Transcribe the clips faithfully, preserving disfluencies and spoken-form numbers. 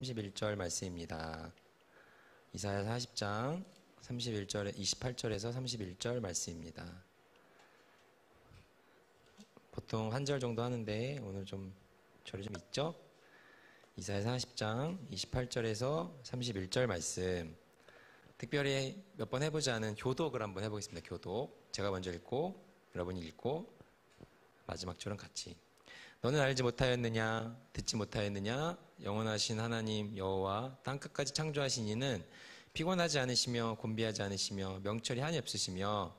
삼십일 절 말씀입니다. 이사야 사십 장 삼십일 절에 이십팔 절에서 삼십일 절 말씀입니다. 보통 한 절 정도 하는데 오늘 좀 절이 좀 있죠? 이사야 사십 장 이십팔 절에서 삼십일 절 말씀, 특별히 몇 번 해보지 않은 교독을 한번 해보겠습니다. 교독. 제가 먼저 읽고 여러분이 읽고 마지막 줄은 같이. 너는 알지 못하였느냐? 듣지 못하였느냐? 영원하신 하나님 여호와 땅끝까지 창조하신 이는 피곤하지 않으시며 곤비하지 않으시며 명철이 한이 없으시며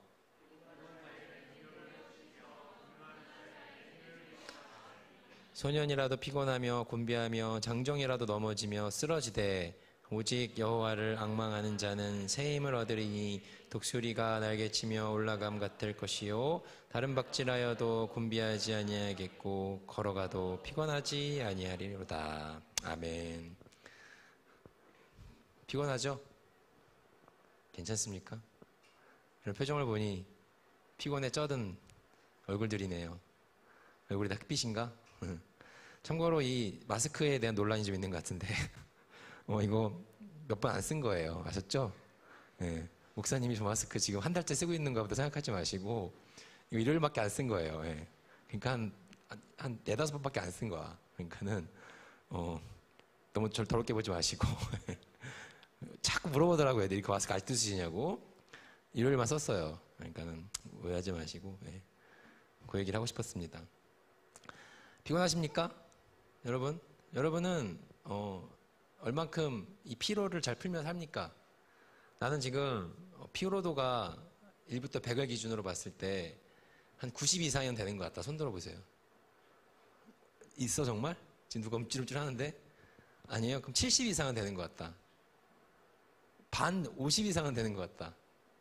소년이라도 피곤하며 곤비하며 장정이라도 넘어지며 쓰러지되 오직 여호와를 앙망하는 자는 새 힘을 얻으리니 독수리가 날개치며 올라감 같을 것이요 다른 박질하여도 곤비하지 아니하겠고 걸어가도 피곤하지 아니하리로다. 아멘. 피곤하죠? 괜찮습니까? 이런 표정을 보니 피곤에 쩌든 얼굴들이네요. 얼굴이 다 흑빛인가? 참고로 이 마스크에 대한 논란이 좀 있는 것 같은데 어, 이거 몇 번 안 쓴 거예요. 아셨죠? 네. 목사님이 저 마스크 지금 한 달째 쓰고 있는가 보다 생각하지 마시고 이거 일요일밖에 안 쓴 거예요. 네. 그러니까 한, 한 네다섯 번밖에 안 쓴 거야. 그러니까는 어, 너무 절 더럽게 보지 마시고 자꾸 물어보더라고요. 애들이 그 마스크 아직도 쓰시냐고. 일요일만 썼어요. 그러니까는 오해하지 마시고 네. 그 얘기를 하고 싶었습니다. 피곤하십니까? 여러분? 여러분은 어, 얼만큼 이 피로를 잘 풀면서 합니까? 나는 지금 피로도가 일부터 백을 기준으로 봤을 때 한 구십 이상은 되는 것 같다. 손 들어보세요. 있어 정말? 지금 누가 움찔움찔 하는데? 아니에요. 그럼 칠십 이상은 되는 것 같다. 반 오십 이상은 되는 것 같다.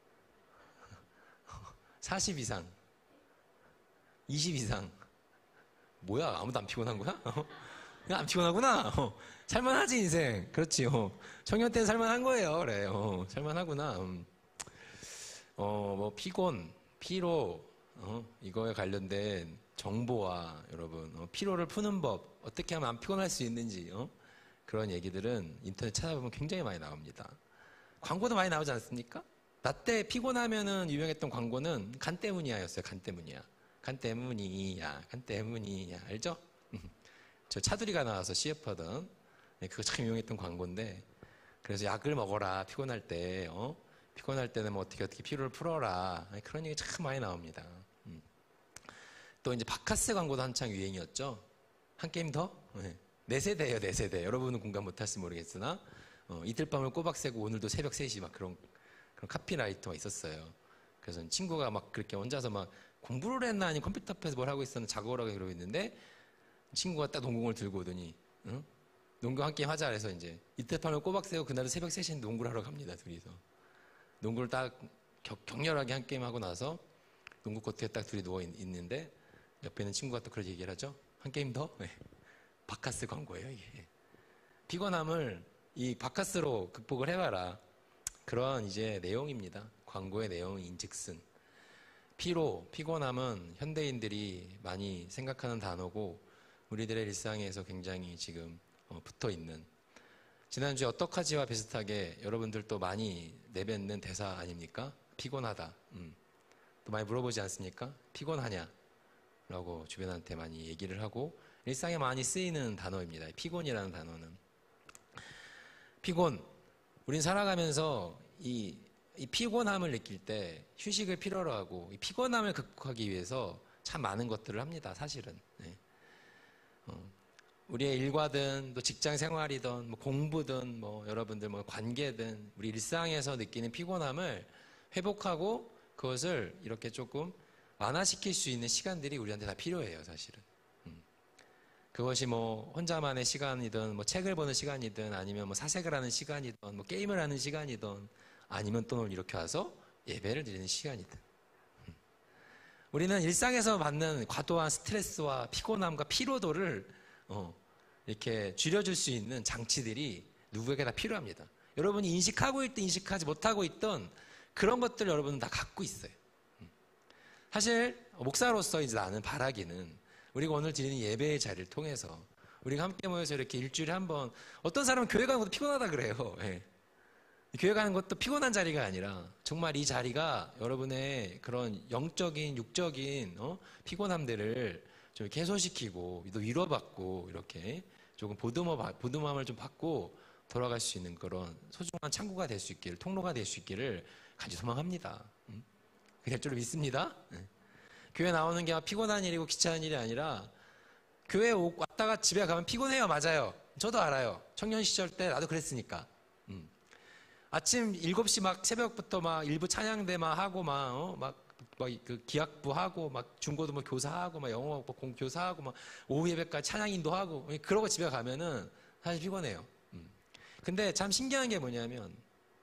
사십 이상, 이십 이상. 뭐야? 아무도 안 피곤한 거야? 그냥 안 피곤하구나. 어, 살만하지 인생. 그렇지. 어. 청년 때는 살만한 거예요. 그래. 어, 살만하구나. 음. 어, 뭐 피곤, 피로 어, 이거에 관련된 정보와 여러분 어, 피로를 푸는 법, 어떻게 하면 안 피곤할 수 있는지 어? 그런 얘기들은 인터넷 찾아보면 굉장히 많이 나옵니다. 광고도 많이 나오지 않습니까? 나 때 피곤하면은 유명했던 광고는 간 때문이야였어요. 간 때문이야. 간 때문이야. 간 때문이야. 알죠? 저 차두리가 나와서 씨에프하던 네, 그거 참 유명했던 광고인데, 그래서 약을 먹어라 피곤할 때 어? 피곤할 때는 뭐 어떻게 어떻게 피로를 풀어라 그런 얘기 참 많이 나옵니다. 음. 또 이제 바카스 광고도 한창 유행이었죠. 한 게임 더? 네. 내 세대예요. 내 세대. 여러분은 공감 못할지 모르겠으나 어, 이틀 밤을 꼬박 새고 오늘도 새벽 세 시 막 그런 그런 카피라이터가 있었어요. 그래서 친구가 막 그렇게 혼자서 막 공부를 했나 아니면 컴퓨터 앞에서 뭘 하고 있었나 작업을 하고 그러고 있는데 친구가 딱 농구공을 들고 오더니 응? 농구 한 게임 하자 그래서 이제 이틀 밤을 꼬박 새고 그날은 새벽 세 시에 농구를 하러 갑니다. 둘이서 농구를 딱 격, 격렬하게 한 게임 하고 나서 농구 코트에 딱 둘이 누워 있, 있는데 옆에 있는 친구가 또 그런 얘기를 하죠. 한 게임 더? 네. 바카스 광고예요 이게. 피곤함을 이 바카스로 극복을 해봐라. 그런 이제 내용입니다. 광고의 내용인즉슨 피로, 피곤함은 현대인들이 많이 생각하는 단어고 우리들의 일상에서 굉장히 지금 어, 붙어있는, 지난주에 어떡하지와 비슷하게 여러분들도 많이 내뱉는 대사 아닙니까? 피곤하다. 음. 또 많이 물어보지 않습니까? 피곤하냐? 라고 주변한테 많이 얘기를 하고 일상에 많이 쓰이는 단어입니다. 피곤이라는 단어는. 피곤. 우린 살아가면서 이, 이 피곤함을 느낄 때 휴식을 필요로 하고 이 피곤함을 극복하기 위해서 참 많은 것들을 합니다. 사실은. 네. 어, 우리의 일과든 또 직장 생활이든 뭐 공부든 뭐 여러분들 뭐 관계든 우리 일상에서 느끼는 피곤함을 회복하고 그것을 이렇게 조금 완화시킬 수 있는 시간들이 우리한테 다 필요해요. 사실은. 음. 그것이 뭐 혼자만의 시간이든 뭐 책을 보는 시간이든 아니면 뭐 사색을 하는 시간이든 뭐 게임을 하는 시간이든 아니면 또 이렇게 와서 예배를 드리는 시간이든. 음. 우리는 일상에서 받는 과도한 스트레스와 피곤함과 피로도를 어, 이렇게 줄여줄 수 있는 장치들이 누구에게 다 필요합니다. 여러분이 인식하고 있든 인식하지 못하고 있던 그런 것들을 여러분은 다 갖고 있어요. 음. 사실 목사로서 이제 나는 바라기는 우리가 오늘 드리는 예배의 자리를 통해서 우리가 함께 모여서 이렇게 일주일에 한 번, 어떤 사람은 교회 가는 것도 피곤하다 그래요. 예. 교회 가는 것도 피곤한 자리가 아니라 정말 이 자리가 여러분의 그런 영적인, 육적인 어? 피곤함들을 좀 이렇게 해소시키고 또 위로받고 이렇게 조금 보듬어, 보듬함을 좀 받고 돌아갈 수 있는 그런 소중한 창구가 될 수 있기를, 통로가 될 수 있기를 간절히 소망합니다. 음? 그게 될 줄 믿습니다. 네. 교회 나오는 게 피곤한 일이고 귀찮은 일이 아니라 교회 왔다가 집에 가면 피곤해요. 맞아요. 저도 알아요. 청년 시절 때 나도 그랬으니까. 음. 아침 일곱 시 막 새벽부터 막 일부 찬양대 막 하고 막, 어? 막, 막 그 기악부 하고 막 중고도 뭐 교사하고 막 영어 공 교사하고 막 오후 예배까지 찬양 인도하고 그러고 집에 가면은 사실 피곤해요. 음. 근데 참 신기한 게 뭐냐면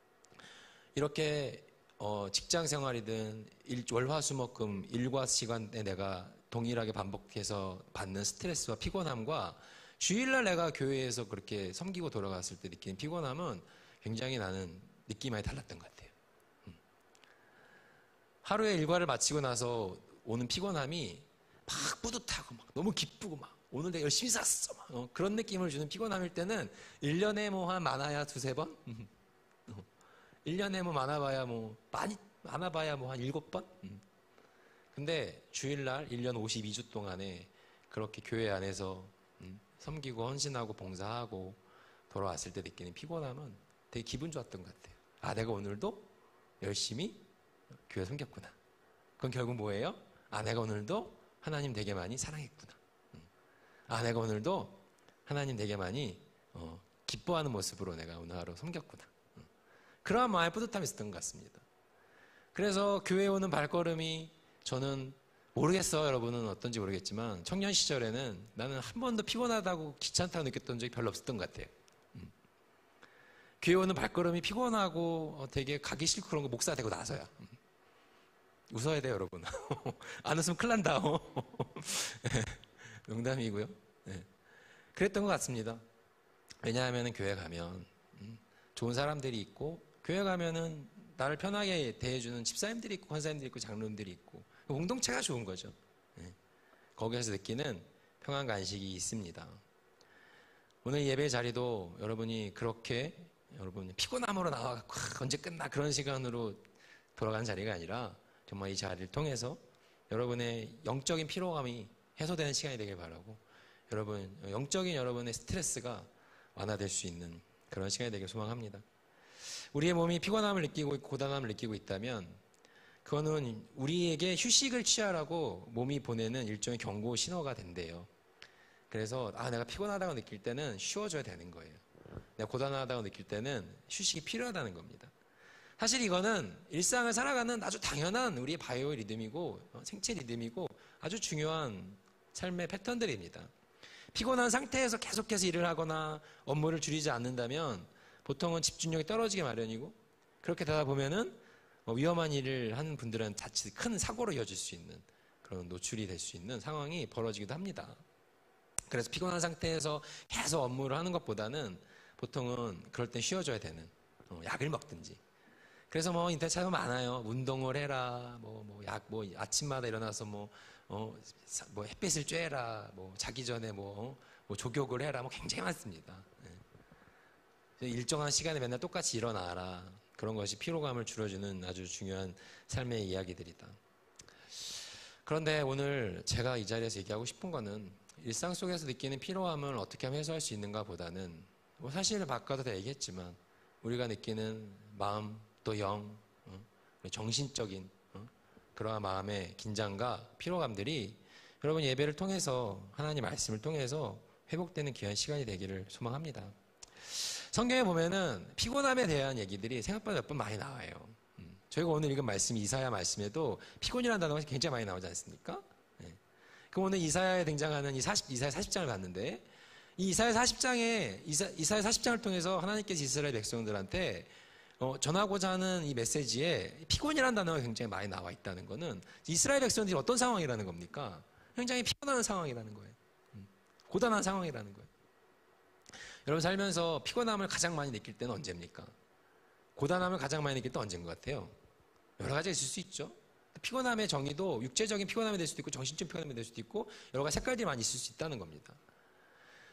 이렇게 어 직장 생활이든 일, 월화수목금 일과 시간에 내가 동일하게 반복해서 받는 스트레스와 피곤함과 주일날 내가 교회에서 그렇게 섬기고 돌아갔을 때 느끼는 피곤함은 굉장히 나는 느낌이 많이 달랐던 것 같아요. 음. 하루의 일과를 마치고 나서 오는 피곤함이 막 뿌듯하고 막 너무 기쁘고 막 오늘 내가 열심히 샀어 막 어, 그런 느낌을 주는 피곤함일 때는 일 년에 뭐 한 많아야 두세 번? 어. 일 년에 뭐 많아봐야 뭐 많이 많아봐야 뭐 한 일곱 번? 음. 근데 주일날 일 년 오십이 주 동안에 그렇게 교회 안에서 음, 섬기고 헌신하고 봉사하고 돌아왔을 때 느끼는 피곤함은 되게 기분 좋았던 것 같아요. 아, 내가 오늘도 열심히 교회 섬겼구나. 그건 결국 뭐예요? 아, 내가 오늘도 하나님 되게 많이 사랑했구나. 음. 아, 내가 오늘도 하나님 되게 많이 어, 기뻐하는 모습으로 내가 오늘 하루 섬겼구나. 음. 그러한 마음의 뿌듯함이 있었던 것 같습니다. 그래서 교회에 오는 발걸음이 저는 모르겠어요. 여러분은 어떤지 모르겠지만 청년 시절에는 나는 한 번도 피곤하다고 귀찮다고 느꼈던 적이 별로 없었던 것 같아요. 음. 교회 오는 발걸음이 피곤하고 어, 되게 가기 싫고 그런 거 목사 되고 나서야. 음. 웃어야 돼요, 여러분. 안 웃으면 큰일 난다. 농담이고요. 네. 그랬던 것 같습니다. 왜냐하면 교회 가면 음, 좋은 사람들이 있고 교회 가면은 나를 편하게 대해주는 집사님들이 있고 권사님들이 있고 장로님들이 있고 공동체가 좋은 거죠. 네. 거기에서 느끼는 평안 간식이 있습니다. 오늘 예배 자리도 여러분이 그렇게 여러분 피곤함으로 나와갖고 언제 끝나 그런 시간으로 돌아간 자리가 아니라 정말 이 자리를 통해서 여러분의 영적인 피로감이 해소되는 시간이 되길 바라고 여러분 영적인 여러분의 스트레스가 완화될 수 있는 그런 시간이 되길 소망합니다. 우리의 몸이 피곤함을 느끼고 있고 고단함을 느끼고 있다면 그거는 우리에게 휴식을 취하라고 몸이 보내는 일종의 경고 신호가 된대요. 그래서 아 내가 피곤하다고 느낄 때는 쉬어줘야 되는 거예요. 내가 고단하다고 느낄 때는 휴식이 필요하다는 겁니다. 사실 이거는 일상을 살아가는 아주 당연한 우리의 바이오 리듬이고 생체 리듬이고 아주 중요한 삶의 패턴들입니다. 피곤한 상태에서 계속해서 일을 하거나 업무를 줄이지 않는다면 보통은 집중력이 떨어지게 마련이고 그렇게 되다 보면은 위험한 일을 하는 분들은 자칫 큰 사고로 이어질 수 있는 그런 노출이 될 수 있는 상황이 벌어지기도 합니다. 그래서 피곤한 상태에서 계속 업무를 하는 것보다는 보통은 그럴 땐 쉬어줘야 되는 약을 먹든지 그래서 뭐 인터넷 찾아보면 많아요. 운동을 해라, 뭐, 뭐, 약, 뭐, 아침마다 일어나서 뭐, 어, 뭐, 햇빛을 쬐라, 뭐, 자기 전에 뭐, 뭐, 족욕을 해라, 뭐, 굉장히 많습니다. 네. 일정한 시간에 맨날 똑같이 일어나라. 그런 것이 피로감을 줄여주는 아주 중요한 삶의 이야기들이다. 그런데 오늘 제가 이 자리에서 얘기하고 싶은 거는 일상 속에서 느끼는 피로함을 어떻게 하면 해소할 수 있는가 보다는 뭐 사실을 바꿔도 다 얘기했지만 우리가 느끼는 마음, 또 영, 정신적인 그러한 마음의 긴장과 피로감들이 여러분 예배를 통해서 하나님 말씀을 통해서 회복되는 귀한 시간이 되기를 소망합니다. 성경에 보면은 피곤함에 대한 얘기들이 생각보다 몇 번 많이 나와요. 저희가 오늘 읽은 말씀 이사야 말씀에도 피곤이라는 단어가 굉장히 많이 나오지 않습니까? 네. 그럼 오늘 이사야에 등장하는 이 사십, 이사야 사십 장을 봤는데 이 이사야 사십 장에 이사, 이사야 사십 장을 통해서 하나님께서 이스라엘 백성들한테 어, 전하고자 하는 이 메시지에 피곤이라는 단어가 굉장히 많이 나와 있다는 것은 이스라엘 백성들이 어떤 상황이라는 겁니까? 굉장히 피곤한 상황이라는 거예요. 음, 고단한 상황이라는 거예요. 여러분 살면서 피곤함을 가장 많이 느낄 때는 언제입니까? 고단함을 가장 많이 느낄 때는 언제인 것 같아요? 여러 가지가 있을 수 있죠. 피곤함의 정의도 육체적인 피곤함이 될 수도 있고 정신적인 피곤함이 될 수도 있고 여러 가지 색깔들이 많이 있을 수 있다는 겁니다.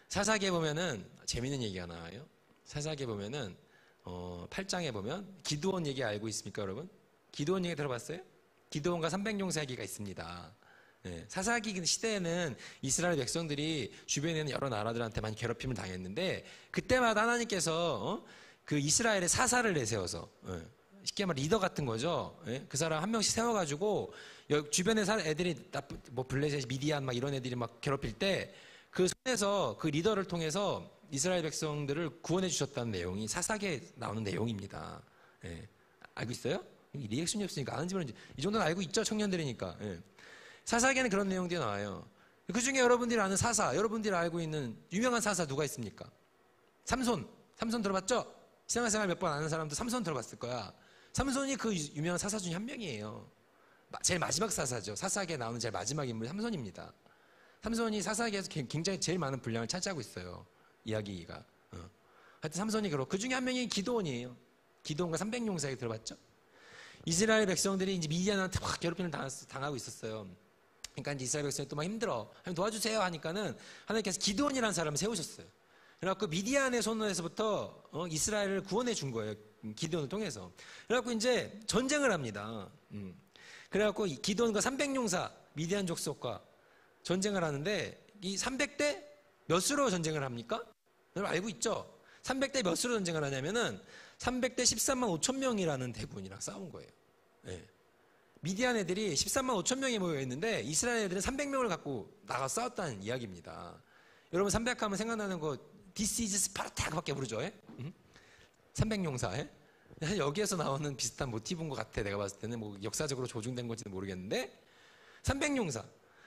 사사기에 보면은 재밌는 얘기가 나와요. 사사기에 보면은 어, 팔 장에 보면 기드온 얘기 알고 있습니까, 여러분? 기드온 얘기 들어봤어요? 기드온과 삼백 용사 얘기가 있습니다. 네, 사사기 시대에는 이스라엘 백성들이 주변에 있는 여러 나라들한테 많이 괴롭힘을 당했는데 그때마다 하나님께서 어? 그 이스라엘의 사사를 내세워서 예, 쉽게 말하면 리더 같은 거죠. 예? 그 사람 한 명씩 세워가지고 주변에 사는 애들이 뭐 블레셋, 미디안 막 이런 애들이 막 괴롭힐 때 그 손에서 그 리더를 통해서 이스라엘 백성들을 구원해 주셨다는 내용이 사사기에 나오는 내용입니다. 예. 알고 있어요? 리액션이 없으니까 아는지 모르는지 이 정도는 알고 있죠, 청년들이니까. 예. 사사기에는 그런 내용들이 나와요. 그 중에 여러분들이 아는 사사, 여러분들이 알고 있는 유명한 사사 누가 있습니까? 삼손. 삼손 들어봤죠? 신앙생활 몇 번 아는 사람도 삼손 들어봤을 거야. 삼손이 그 유명한 사사 중에 한 명이에요. 제일 마지막 사사죠. 사사기에 나오는 제일 마지막 인물이 삼손입니다. 삼손이 사사기에서 굉장히 제일 많은 분량을 차지하고 있어요. 이야기가. 어. 하여튼 삼손이 그렇고 그 중에 한 명이 기드온이에요. 기드온과 삼백 용사 얘기 들어봤죠? 이스라엘 백성들이 이제 미디안한테 확 괴롭힘을 당하고 있었어요. 그러니까 이제 이스라엘 백성이 또 막 힘들어. 도와주세요 하니까는 하나님께서 기드온이라는 사람을 세우셨어요. 그래갖고 미디안의 손에서부터 어, 이스라엘을 구원해 준 거예요. 기드온을 통해서. 그래갖고 이제 전쟁을 합니다. 음. 그래갖고 기드온과 삼백 용사, 미디안 족속과 전쟁을 하는데 이 삼백 대 몇으로 전쟁을 합니까? 여러분 알고 있죠? 삼백 대 몇으로 전쟁을 하냐면은 삼백 대 십삼만 오천 명이라는 대군이랑 싸운 거예요. 네. 미디안 애들이 십삼만 오천 명이 모여 있는데 이스라엘 애들은 삼백 명을 갖고 나가 싸웠다는 이야기입니다. 여러분 삼백 하면 생각나는 거 This is Sparta밖에 모르죠? 예? 음? 삼백 용사. 예? 여기에서 나오는 비슷한 모티브인 것 같아. 내가 봤을 때는 뭐 역사적으로 조중된 건지는 모르겠는데 삼백 용사.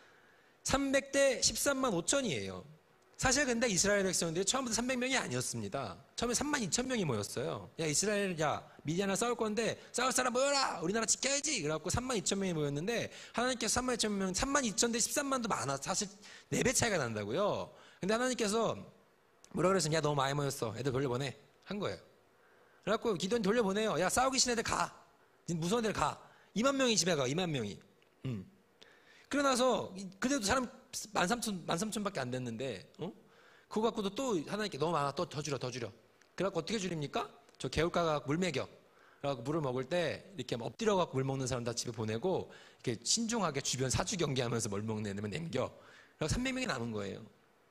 삼백 대 십삼만 오천이에요. 사실 근데 이스라엘 백성들이 처음부터 삼백 명이 아니었습니다. 처음에 삼만 이천 명이 모였어요. 야 이스라엘 야 미디안이랑 싸울 건데 싸울 사람 모여라. 우리나라 지켜야지. 그래갖고 삼만 이천 명이 모였는데 하나님께서 삼만 이천 명, 삼만 이천 대 십삼만도 많아. 사실 네 배 차이가 난다고요. 근데 하나님께서 뭐라 그랬어요? 야 너무 많이 모였어. 애들 돌려보내. 한 거예요. 그래갖고 기도원 돌려보내요. 야 싸우기 싫은 애들 가. 무서운 애들 가. 이만 명이 집에 가. 이만 명이. 음. 그러고 나서 그래도 사람 만 삼천, 만 삼천밖에 안 됐는데 어? 그거 갖고도 또 하나님께 너무 많아. 또 더 줄여 더 줄여. 그래갖고 어떻게 줄입니까? 저 개울가가 물 먹여. 그래갖고 물을 먹을 때 이렇게 엎드려갖고 물 먹는 사람 다 집에 보내고 이렇게 신중하게 주변 사주 경계하면서 물 먹는 애들만 남겨. 그래서 삼백 명이 남은 거예요.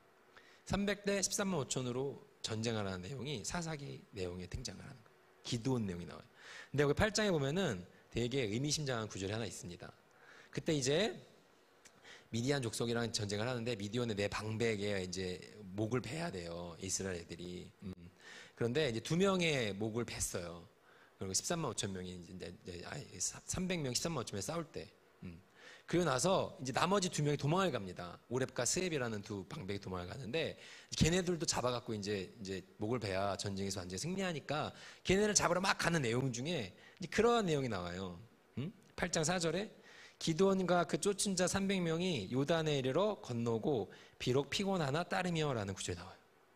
삼백 대 십삼만 오천으로 전쟁하라는 내용이 사사기 내용에 등장을 하는 거예요. 기드온 내용이 나와요. 근데 여기 팔 장에 보면은 되게 의미심장한 구절이 하나 있습니다. 그때 이제 미디안 족속이랑 전쟁을 하는데 미디안의 내 방백에 이제 목을 베야 돼요. 이스라엘 애들이. 음. 그런데 이제 두 명의 목을 뱄어요. 그리고 십삼만 오천 명이 이제, 이제 아니, 삼백 명, 십삼만 오천 명이 싸울 때. 음. 그리고 나서 이제 나머지 두 명이 도망을 갑니다. 오렙과 스앱이라는 두 방백이 도망을 가는데 걔네들도 잡아갖고 이제 이제 목을 베야 전쟁에서 완전히 승리하니까 걔네를 잡으러 막 가는 내용 중에 이제 그러한 내용이 나와요. 음? 팔 장 사 절에 기드온과 그 쫓은 자 삼백 명이 요단에 이르러 건너고 비록 피곤하나 따르며 라는 구절이 나와요.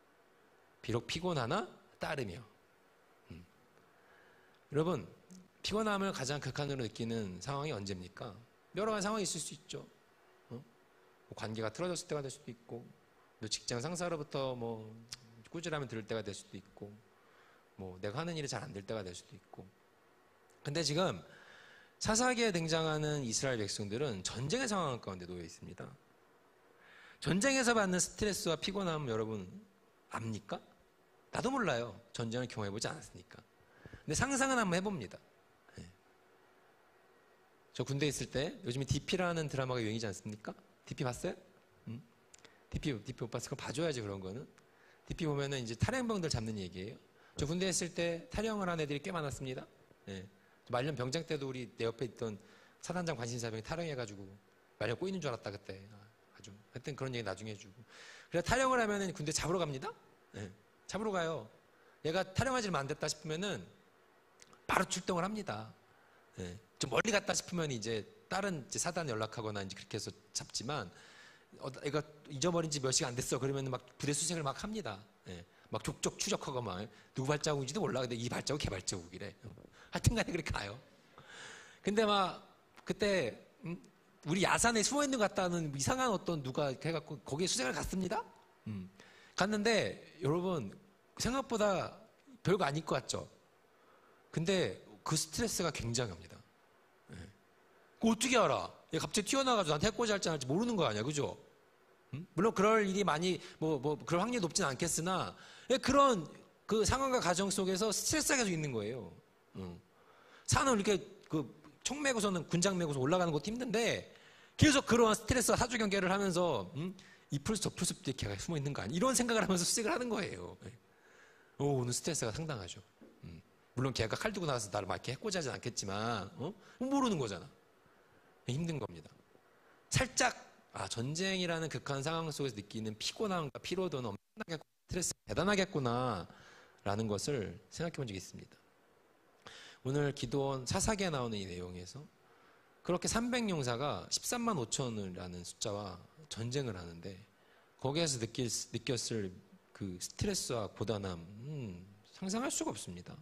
비록 피곤하나 따르며. 음. 여러분 피곤함을 가장 극한으로 느끼는 상황이 언제입니까? 여러 가지 상황이 있을 수 있죠. 어? 뭐 관계가 틀어졌을 때가 될 수도 있고 또 직장 상사로부터 뭐 꾸지람을 들을 때가 될 수도 있고 뭐 내가 하는 일이 잘 안 될 때가 될 수도 있고. 근데 지금 사사기에 등장하는 이스라엘 백성들은 전쟁의 상황 가운데 놓여 있습니다. 전쟁에서 받는 스트레스와 피곤함 여러분 압니까? 나도 몰라요. 전쟁을 경험해보지 않았으니까. 근데 상상은 한번 해봅니다. 네. 저 군대에 있을 때 요즘에 디피라는 드라마가 유행이지 않습니까? 디피 봤어요? 응? 디피, 디피 못 봤을 거 봐줘야지 그런 거는. 디피 보면은 이제 탈영병들 잡는 얘기예요. 저 군대에 있을 때 탈영을 한 애들이 꽤 많았습니다. 네. 말년 병장 때도 우리 내 옆에 있던 사단장 관심사병이 탈영해가지고 말년 꼬이는 줄 알았다 그때. 아주 하여튼 그런 얘기 나중에 해주고. 그래서 탈영을 하면은 군대 잡으러 갑니다. 네. 잡으러 가요. 얘가 탈영하지 안 됐다 싶으면은 바로 출동을 합니다. 네. 좀 멀리 갔다 싶으면 이제 다른 이제 사단 연락하거나 이제 그렇게 해서 잡지만 어, 애가 잊어버린 지 몇 시간 안 됐어 그러면 막 부대 수색을 막 합니다. 네. 막 족족 추적하고 막 누구 발자국인지도 몰라. 근데 이 발자국 걔 발자국이래. 하여튼간에 그렇게 가요. 근데 막 그때 음, 우리 야산에 숨어 있는 것 같다는 이상한 어떤 누가 해갖고 거기에 수색을 갔습니다. 음. 갔는데 여러분 생각보다 별거 아닐 것 같죠? 근데 그 스트레스가 굉장합니다. 네. 그거 어떻게 알아? 얘 갑자기 튀어나와가지고 나한테 해코지 할지 안 할지 모르는 거 아니야, 그죠? 음? 물론 그럴 일이 많이 뭐, 뭐 그럴 확률이 높진 않겠으나 그런 그 상황과 가정 속에서 스트레스가 계속 있는 거예요. 음. 산을 이렇게 그 총 메고서는 군장 메고서 올라가는 것도 힘든데 계속 그러한 스트레스와 사주 경계를 하면서 음? 이 풀숲 저 풀숲 이렇게 숨어 있는 거 아니야? 이런 생각을 하면서 수색을 하는 거예요. 오, 오늘 스트레스가 상당하죠. 음. 물론 걔가 칼 들고 나와서 나를 막 이렇게 해코지 하진 않겠지만 어? 모르는 거잖아. 힘든 겁니다. 살짝 아, 전쟁이라는 극한 상황 속에서 느끼는 피곤함과 피로도는 엄청나게 스트레스 대단하겠구나 라는 것을 생각해 본 적이 있습니다. 오늘 기도원 사사기에 나오는 이 내용에서 그렇게 삼백 용사가 십삼만 오천이라는 숫자와 전쟁을 하는데 거기에서 느낄, 느꼈을 그 스트레스와 고단함 음, 상상할 수가 없습니다.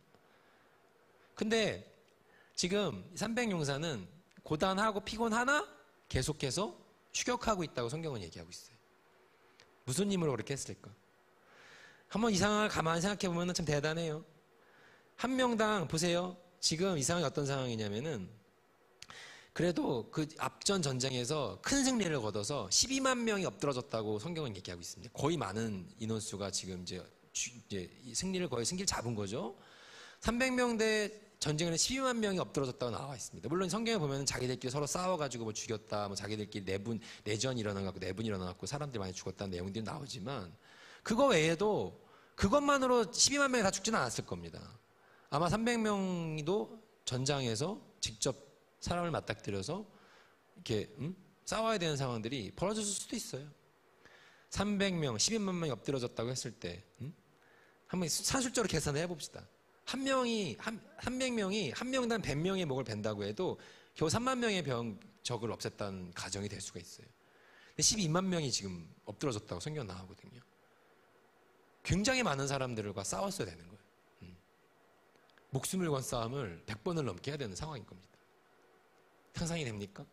근데 지금 삼백 용사는 고단하고 피곤하나 계속해서 추격하고 있다고 성경은 얘기하고 있어요. 무슨 힘으로 그렇게 했을까? 한번 이 상황을 가만히 생각해 보면 참 대단해요. 한 명당 보세요. 지금 이 상황이 어떤 상황이냐면은 그래도 그 앞전 전쟁에서 큰 승리를 거둬서 십이만 명이 엎드러졌다고 성경은 얘기하고 있습니다. 거의 많은 인원수가 지금 이제, 이제 승리를 거의 승기를 잡은 거죠. 삼백 명대 전쟁에는 십이만 명이 엎드러졌다고 나와 있습니다. 물론 성경에 보면 자기들끼리 서로 싸워가지고 뭐 죽였다, 뭐 자기들끼리 내분, 내전이 일어나갖고 내분이 일어나갖고 사람들이 많이 죽었다는 내용들이 나오지만 그거 외에도 그것만으로 십이만 명이 다 죽지는 않았을 겁니다. 아마 삼백 명도 전장에서 직접 사람을 맞닥뜨려서 이렇게 음? 싸워야 되는 상황들이 벌어졌을 수도 있어요. 삼백 명, 십이만 명이 엎드러졌다고 했을 때 음? 한번 산술적으로 계산을 해봅시다. 한 명이 한, 삼백 명이 한 명당 백 명의 목을 벤다고 해도 겨우 삼만 명의 병 적을 없앴다는 가정이 될 수가 있어요. 근데 십이만 명이 지금 엎드러졌다고 성경 나오거든요. 굉장히 많은 사람들과 싸웠어야 되는 거예요. 음. 목숨을 건 싸움을 백 번을 넘게 해야 되는 상황인 겁니다. 상상이 됩니까?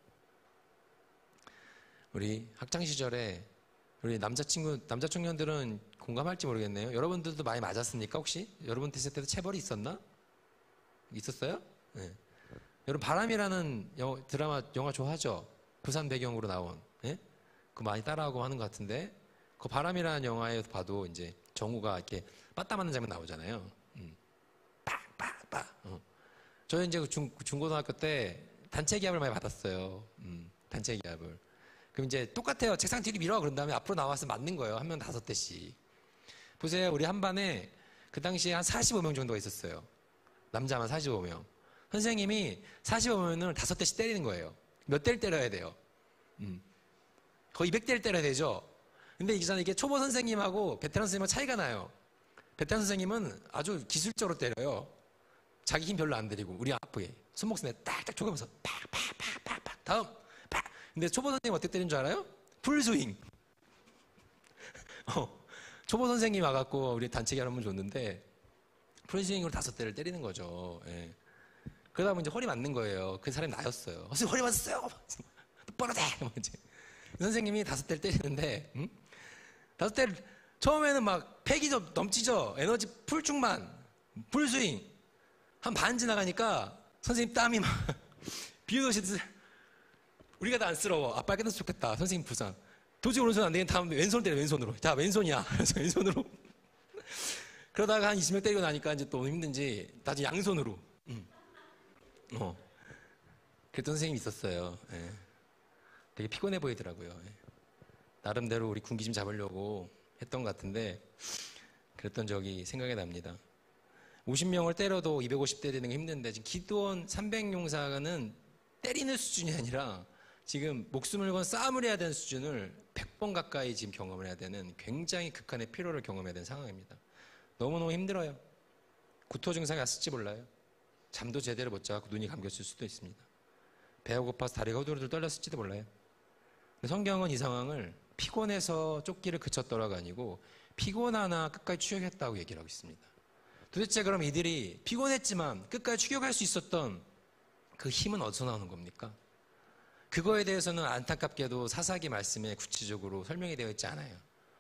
우리 학창 시절에 우리 남자친구, 남자 청년들은 공감할지 모르겠네요. 여러분들도 많이 맞았습니까, 혹시? 여러분 됐을 때도 체벌이 있었나? 있었어요? 네. 여러분, 바람이라는 영화, 드라마, 영화 좋아하죠? 부산 배경으로 나온. 네? 그거 많이 따라하고 하는 것 같은데, 그 바람이라는 영화에서 봐도 이제 정우가 이렇게 빠따 맞는 장면 나오잖아요. 음. 빡, 빡, 빡. 어. 저는 이제 중, 중고등학교 때 단체 기합을 많이 받았어요. 음, 단체 기합을. 그럼 이제 똑같아요. 책상 뒤로 밀어. 그런 다음에 앞으로 나와서 맞는 거예요. 한 명 다섯 대씩. 보세요. 우리 한 반에 그 당시에 한 사십오 명 정도가 있었어요. 남자만 사십오 명. 선생님이 사십오 명을 다섯 대씩 때리는 거예요. 몇 대를 때려야 돼요? 음. 거의 이백 대를 때려야 되죠? 근데 이게, 이게 초보 선생님하고 베테랑 선생님하고 차이가 나요. 베테랑 선생님은 아주 기술적으로 때려요. 자기 힘 별로 안 들이고, 우리 아프게. 손목선에 딱딱 쪼가면서 팍팍팍팍팍. 다음, 팍. 근데 초보 선생님 어떻게 때리는 줄 알아요? 풀스윙. 어, 초보 선생님 와갖고 우리 단체기 한번 줬는데, 풀스윙으로 다섯 대를 때리는 거죠. 예. 그러다 보면 이제 허리 맞는 거예요. 그 사람이 나였어요. 선생님 허리 맞았어요! 똑바로 돼! 이제. 선생님이 다섯 대를 때리는데, 응? 다섯 대를, 처음에는 막 패기 좀 넘치죠? 에너지 풀충만, 풀스윙. 한 반 지나가니까 선생님 땀이 막 비오듯이 우리가 다 안쓰러워. 아빠 깨끗해서 좋겠다. 선생님 부상. 도저히 오른손 안 되겠다. 다음 왼손 때려 왼손으로. 자 왼손이야. 그래서 왼손으로. 그러다가 한 이십 명 때리고 나니까 이제 또 힘든지 나중에 양손으로. 응. 어. 그랬던 선생님이 있었어요. 예. 되게 피곤해 보이더라고요. 예. 나름대로 우리 군기 좀 잡으려고 했던 것 같은데 그랬던 적이 생각이 납니다. 오십 명을 때려도 이백오십 때리는 게 힘든데 지금 기도원 삼백 용사는 때리는 수준이 아니라 지금 목숨을 건 싸움을 해야 되는 수준을 백 번 가까이 지금 경험을 해야 되는 굉장히 극한의 피로를 경험해야 되는 상황입니다. 너무너무 힘들어요. 구토 증상이 왔을지 몰라요. 잠도 제대로 못 자고 눈이 감겼을 수도 있습니다. 배가 고파서 다리가 후들후들 떨렸을지도 몰라요. 근데 성경은 이 상황을 피곤해서 쫓기를 그쳤더라가 아니고 피곤하나 끝까지 추격했다고 얘기를 하고 있습니다. 도대체 그럼 이들이 피곤했지만 끝까지 추격할 수 있었던 그 힘은 어디서 나오는 겁니까? 그거에 대해서는 안타깝게도 사사기 말씀에 구체적으로 설명이 되어 있지 않아요.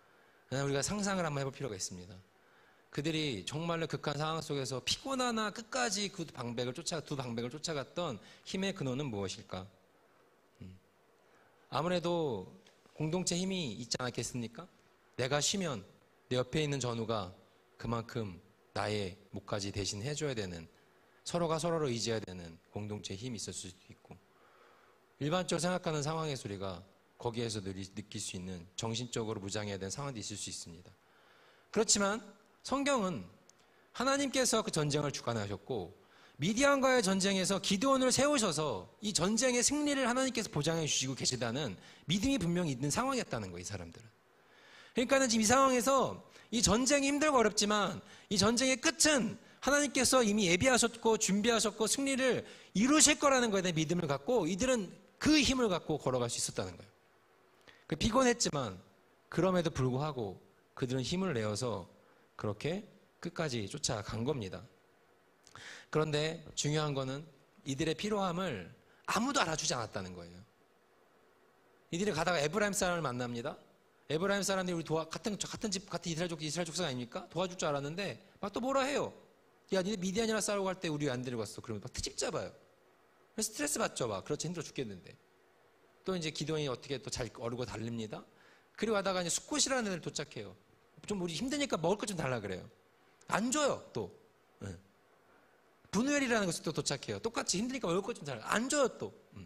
우리가 상상을 한번 해볼 필요가 있습니다. 그들이 정말로 극한 상황 속에서 피곤하나 끝까지 그 방백을 쫓아, 두 방백을 쫓아갔던 힘의 근원은 무엇일까? 음. 아무래도 공동체 힘이 있지 않았겠습니까? 내가 쉬면 내 옆에 있는 전우가 그만큼 나의 목까지 대신 해줘야 되는, 서로가 서로를 의지해야 되는 공동체의 힘이 있을 수도 있고, 일반적으로 생각하는 상황에서 우리가 거기에서 느낄 수 있는 정신적으로 무장해야 되는 상황도 있을 수 있습니다. 그렇지만 성경은 하나님께서 그 전쟁을 주관하셨고 미디안과의 전쟁에서 기드온을 세우셔서 이 전쟁의 승리를 하나님께서 보장해 주시고 계시다는 믿음이 분명히 있는 상황이었다는 거예요, 이 사람들은. 그러니까는 지금 이 상황에서 이 전쟁이 힘들고 어렵지만 이 전쟁의 끝은 하나님께서 이미 예비하셨고 준비하셨고 승리를 이루실 거라는 것에 대한 믿음을 갖고 이들은 그 힘을 갖고 걸어갈 수 있었다는 거예요. 피곤했지만 그럼에도 불구하고 그들은 힘을 내어서 그렇게 끝까지 쫓아간 겁니다. 그런데 중요한 거는 이들의 필요함을 아무도 알아주지 않았다는 거예요. 이들이 가다가 에브라임 사람을 만납니다. 에브라임 사람들이 우리 도와, 같은, 같은 집, 같은 이스라엘족, 이스라엘 족속 아닙니까? 도와줄 줄 알았는데 막 또 뭐라 해요. 야, 니네 미디안이랑 싸우고 갈 때 우리 왜 안 데리고 갔어? 그러면 막 트집 잡아요. 그래서 스트레스 받죠, 막. 그렇지, 힘들어 죽겠는데. 또 이제 기도원이 어떻게 또 잘 어르고 달립니다. 그리고 하다가 이제 숫곳이라는 데를 도착해요. 좀 우리 힘드니까 먹을 것 좀 달라 그래요. 안 줘요, 또. 네. 분우엘이라는 곳에 또 도착해요. 똑같이 힘드니까 먹을 것 좀 달라. 안 줘요, 또. 음.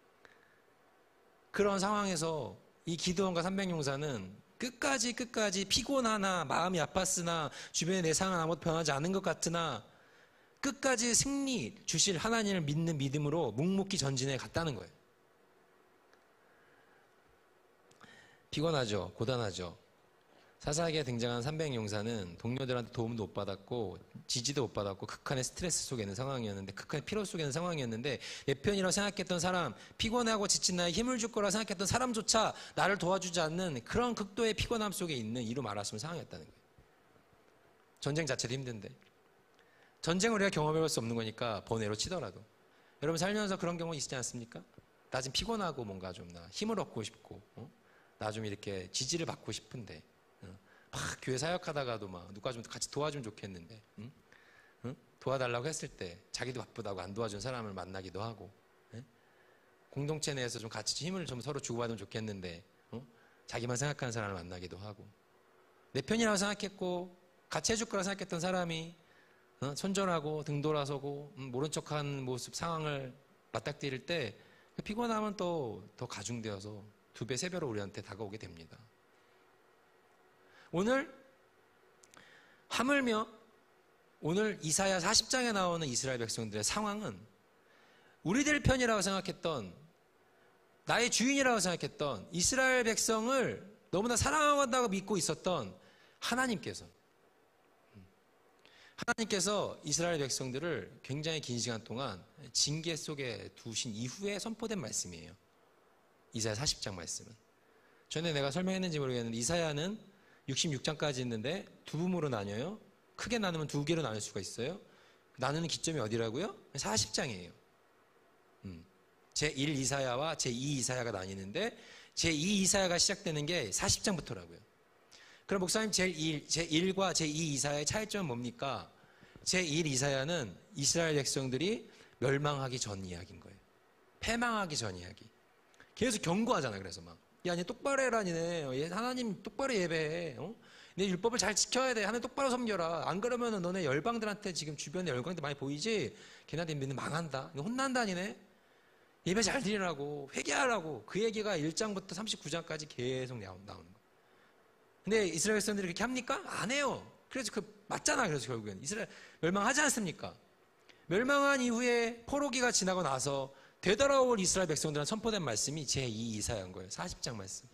그런 상황에서 이 기드온과 삼백 용사는 끝까지 끝까지 피곤하나 마음이 아팠으나 주변의 내 상황은 아무것도 변하지 않은 것 같으나 끝까지 승리 주실 하나님을 믿는 믿음으로 묵묵히 전진해 갔다는 거예요. 피곤하죠. 고단하죠. 사사기에 등장한 삼백 용사는 동료들한테 도움도 못 받았고 지지도 못 받았고 극한의 스트레스 속에 있는 상황이었는데, 극한의 피로 속에 있는 상황이었는데 내 편이라고 생각했던 사람, 피곤하고 지친 나에 힘을 줄 거라 생각했던 사람조차 나를 도와주지 않는 그런 극도의 피곤함 속에 있는 이루 말할 수 없는 상황이었다는 거예요. 전쟁 자체도 힘든데 전쟁을 우리가 경험해볼 수 없는 거니까 번외로 치더라도 여러분 살면서 그런 경우 있지 않습니까? 나 지금 피곤하고 뭔가 좀 나 힘을 얻고 싶고 어? 나 좀 이렇게 지지를 받고 싶은데 막 교회 사역하다가도 막 누가 좀 같이 도와주면 좋겠는데 응? 응? 도와달라고 했을 때 자기도 바쁘다고 안 도와준 사람을 만나기도 하고, 예? 공동체 내에서 좀 같이 힘을 좀 서로 주고받으면 좋겠는데 어? 자기만 생각하는 사람을 만나기도 하고, 내 편이라고 생각했고 같이 해줄 거라 생각했던 사람이 어? 손절하고 등 돌아서고 음, 모른 척한 모습 상황을 맞닥뜨릴 때 그 피곤함은 또 더 가중되어서 두 배, 세 배로 우리한테 다가오게 됩니다. 오늘 하물며 오늘 이사야 사십 장에 나오는 이스라엘 백성들의 상황은 우리들 편이라고 생각했던, 나의 주인이라고 생각했던 이스라엘 백성을 너무나 사랑한다고 믿고 있었던 하나님께서 하나님께서 이스라엘 백성들을 굉장히 긴 시간 동안 징계 속에 두신 이후에 선포된 말씀이에요. 이사야 사십 장 말씀은. 전에 내가 설명했는지 모르겠는데 이사야는 육십육 장까지 있는데 두 부분으로 나뉘어요. 크게 나누면 두 개로 나눌 수가 있어요. 나누는 기점이 어디라고요? 사십 장이에요. 음. 제일 이사야와 제이 이사야가 나뉘는데 제이 이사야가 시작되는 게 사십 장부터라고요. 그럼 목사님 제일, 제일과 제이 이사야의 차이점은 뭡니까? 제일 이사야는 이스라엘 백성들이 멸망하기 전 이야기인 거예요. 패망하기 전 이야기. 계속 경고하잖아. 그래서 막 야, 니 똑바로 해라, 니네. 하나님 똑바로 예배해. 어? 내 율법을 잘 지켜야 돼. 하나님 똑바로 섬겨라. 안 그러면 너네 열방들한테 지금 주변에 열방들 많이 보이지? 걔네들 믿는 망한다. 혼난다, 니네. 예배 잘 드리라고. 회개하라고. 그 얘기가 일 장부터 삼십구 장까지 계속 나오는 거예요. 근데 이스라엘 백성들이 그렇게 합니까? 안 해요. 그래서 그, 맞잖아. 그래서 결국엔. 이스라엘 멸망하지 않습니까? 멸망한 이후에 포로기가 지나고 나서 되돌아올 이스라엘 백성들한테 선포된 말씀이 제이 이사야인 거예요. 사십 장 말씀.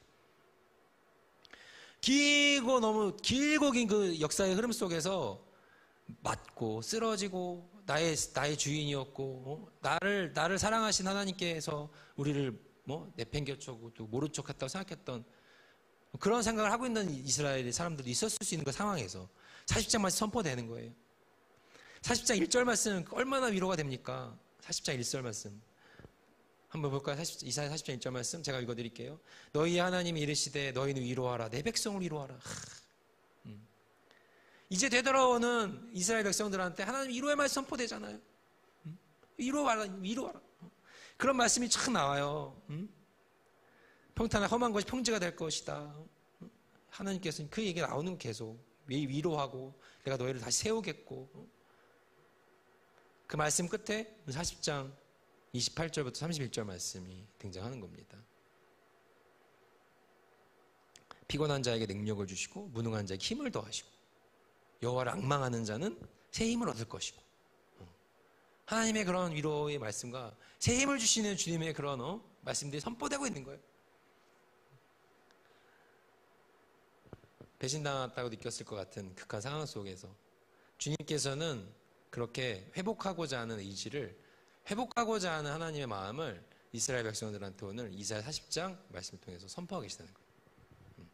길고 너무 길고 긴 그 역사의 흐름 속에서 맞고 쓰러지고 나의 나의 주인이었고 어? 나를 나를 사랑하신 하나님께서 우리를 뭐 내팽개쳐고 또 모른 척했다고 생각했던 그런 생각을 하고 있는 이스라엘 사람들이 있었을 수 있는 그 상황에서 사십 장 말씀 선포되는 거예요. 사십 장 일 절 말씀 얼마나 위로가 됩니까? 사십 장 일 절 말씀. 한번 볼까요? 이사야 사십 장 일 절 말씀 제가 읽어드릴게요. 너희 하나님이 이르시되 너희는 위로하라. 내 백성을 위로하라. 하, 음. 이제 되돌아오는 이스라엘 백성들한테 하나님 위로의 말씀 선포되잖아요. 음? 위로하라. 위로하라. 그런 말씀이 참 나와요. 음? 평탄한 험한 것이 평지가 될 것이다. 하나님께서는 그 얘기가 나오는 계속 위로하고 내가 너희를 다시 세우겠고 그 말씀 끝에 사십 장 이십팔 절부터 삼십일 절 말씀이 등장하는 겁니다. 피곤한 자에게 능력을 주시고 무능한 자에게 힘을 더하시고 여호와를 앙망하는 자는 새 힘을 얻을 것이고 하나님의 그런 위로의 말씀과 새 힘을 주시는 주님의 그런 어, 말씀들이 선포되고 있는 거예요. 배신당했다고 느꼈을 것 같은 극한 상황 속에서 주님께서는 그렇게 회복하고자 하는 의지를 회복하고자 하는 하나님의 마음을 이스라엘 백성들한테 오늘 이사야 사십 장 말씀을 통해서 선포하고 계시다는 거예요. 음.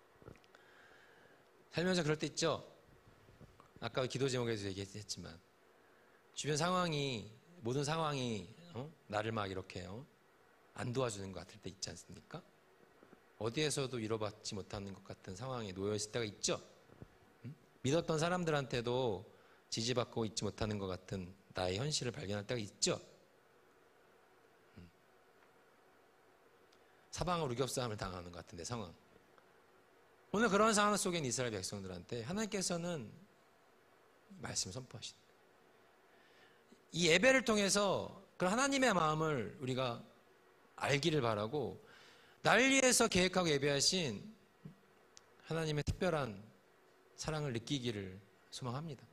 살면서 그럴 때 있죠. 아까 기도 제목에서 얘기했지만 주변 상황이 모든 상황이 어? 나를 막 이렇게 어? 안 도와주는 것 같을 때 있지 않습니까? 어디에서도 위로받지 못하는 것 같은 상황에 놓여있을 때가 있죠. 음? 믿었던 사람들한테도 지지받고 있지 못하는 것 같은 나의 현실을 발견할 때가 있죠. 음. 사방으로 우겨싸움을 당하는 것 같은 내 상황. 오늘 그런 상황 속에 있는 이스라엘 백성들한테 하나님께서는 말씀을 선포하신 이 예배를 통해서 그런 하나님의 마음을 우리가 알기를 바라고 날 위해서 계획하고 예배하신 하나님의 특별한 사랑을 느끼기를 소망합니다.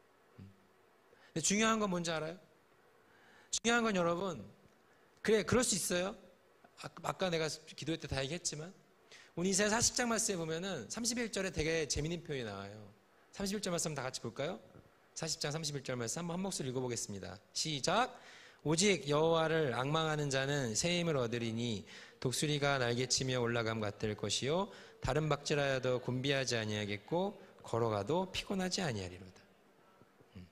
근데 중요한 건 뭔지 알아요? 중요한 건 여러분, 그래, 그럴 수 있어요. 아까 내가 기도회 때 다 얘기했지만, 오늘 이사야 사십 장 말씀에 보면은 삼십일 절에 되게 재미있는 표현이 나와요. 삼십일 절 말씀 다 같이 볼까요? 사십 장 삼십일 절 말씀 한번 한 목소리 읽어보겠습니다. 시작! 오직 여호와를 앙망하는 자는 새 힘을 얻으리니 독수리가 날개치며 올라감 같을 것이요 다른 박질하여도 곤비하지 아니하겠고 걸어가도 피곤하지 아니하리로다. 음.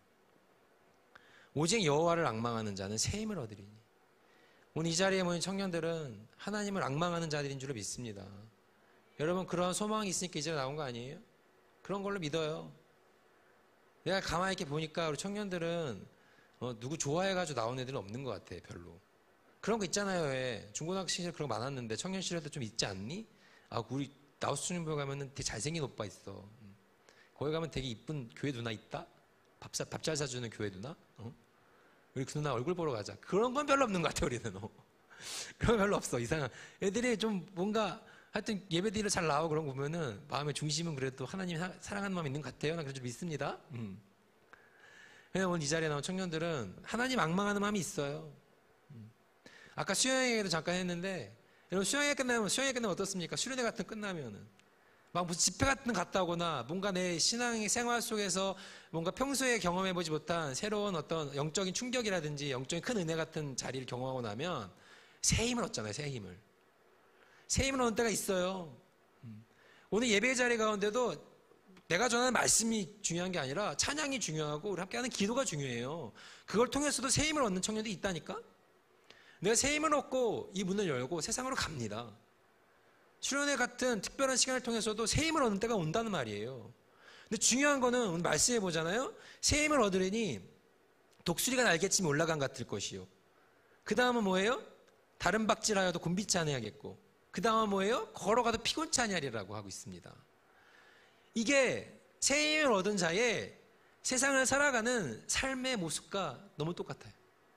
오직 여호와를 앙망하는 자는 새 힘을 얻으리니. 오늘 이 자리에 모인 청년들은 하나님을 앙망하는 자들인 줄로 믿습니다. 여러분 그런 소망이 있으니까 이 자리에 나온 거 아니에요? 그런 걸로 믿어요. 내가 가만히 이렇게 보니까 우리 청년들은 어, 누구 좋아해가지고 나온 애들은 없는 것 같아, 별로. 그런 거 있잖아요, 왜. 중고등학교 시절 그런 거 많았는데, 청년실에도 좀 있지 않니? 아, 우리 나우스중보에 가면은 되게 잘생긴 오빠 있어. 음. 거기 가면 되게 이쁜 교회 누나 있다? 밥, 사, 밥 잘 사주는 교회 누나? 어? 우리 그 누나 얼굴 보러 가자. 그런 건 별로 없는 것 같아, 우리는. 어. 그런 건 별로 없어, 이상한. 애들이 좀 뭔가, 하여튼 예배드리러 잘 나오고 그런 거 보면은, 마음의 중심은 그래도 하나님 사랑하는 마음이 있는 것 같아요. 난 그래서 좀 믿습니다. 음. 그냥 오늘 이 자리에 나온 청년들은 하나님 앙망하는 마음이 있어요. 아까 수영회 얘기도 잠깐 했는데 여러분 수영회 끝나면 수영회 끝나면 어떻습니까? 수련회 같은 거 끝나면은 막 무슨 집회 같은 거 갔다 오거나 뭔가 내 신앙의 생활 속에서 뭔가 평소에 경험해보지 못한 새로운 어떤 영적인 충격이라든지 영적인 큰 은혜 같은 자리를 경험하고 나면 새 힘을 얻잖아요. 새 힘을. 새 힘을 얻는 때가 있어요. 오늘 예배 자리 가운데도 내가 전하는 말씀이 중요한 게 아니라 찬양이 중요하고 우리 함께하는 기도가 중요해요. 그걸 통해서도 새 힘을 얻는 청년들이 있다니까? 내가 새 힘을 얻고 이 문을 열고 세상으로 갑니다. 수련회 같은 특별한 시간을 통해서도 새 힘을 얻는 때가 온다는 말이에요. 근데 중요한 거는 오늘 말씀해 보잖아요. 새 힘을 얻으려니 독수리가 날개치며 올라간 같을 것이요. 그 다음은 뭐예요? 다른 박질하여도 곤비치 아니하겠고 그 다음은 뭐예요? 걸어가도 피곤치 아니하리라고 하고 있습니다. 이게 새 힘을 얻은 자의 세상을 살아가는 삶의 모습과 너무 똑같아요.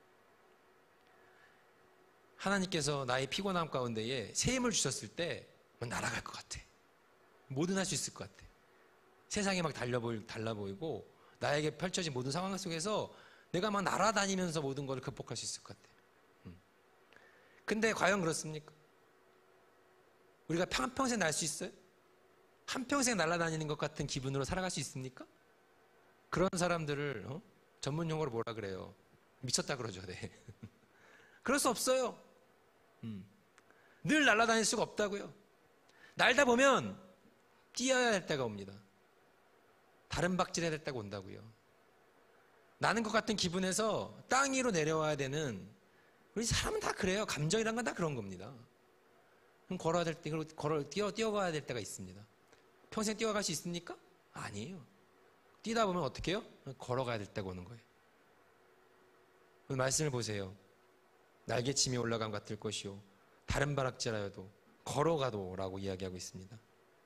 하나님께서 나의 피곤함 가운데에 새 힘을 주셨을 때 날아갈 것 같아. 뭐든 할 수 있을 것 같아. 세상이 막 달려 보이, 달라 보이고 나에게 펼쳐진 모든 상황 속에서 내가 막 날아다니면서 모든 걸 극복할 수 있을 것 같아. 음. 근데 과연 그렇습니까? 우리가 한평생 날 수 있어요? 한평생 날아다니는 것 같은 기분으로 살아갈 수 있습니까? 그런 사람들을 어? 전문 용어로 뭐라 그래요? 미쳤다 그러죠. 네. 그럴 수 없어요. 음. 늘 날아다닐 수가 없다고요. 날다 보면 뛰어야 할 때가 옵니다. 다른 박질해야 될 때가 온다고요. 나는 것 같은 기분에서 땅 위로 내려와야 되는 우리 사람은 다 그래요. 감정이란 건 다 그런 겁니다. 그럼 걸어야 될 때, 걸어, 뛰어, 뛰어가야 될 때가 있습니다. 평생 뛰어갈 수 있습니까? 아니에요. 뛰다 보면 어떻게 해요? 걸어가야 될 때가 오는 거예요. 오늘 말씀을 보세요. 날개침이 올라감 같을 것이요 다른 바락지라여도 걸어가도라고 이야기하고 있습니다.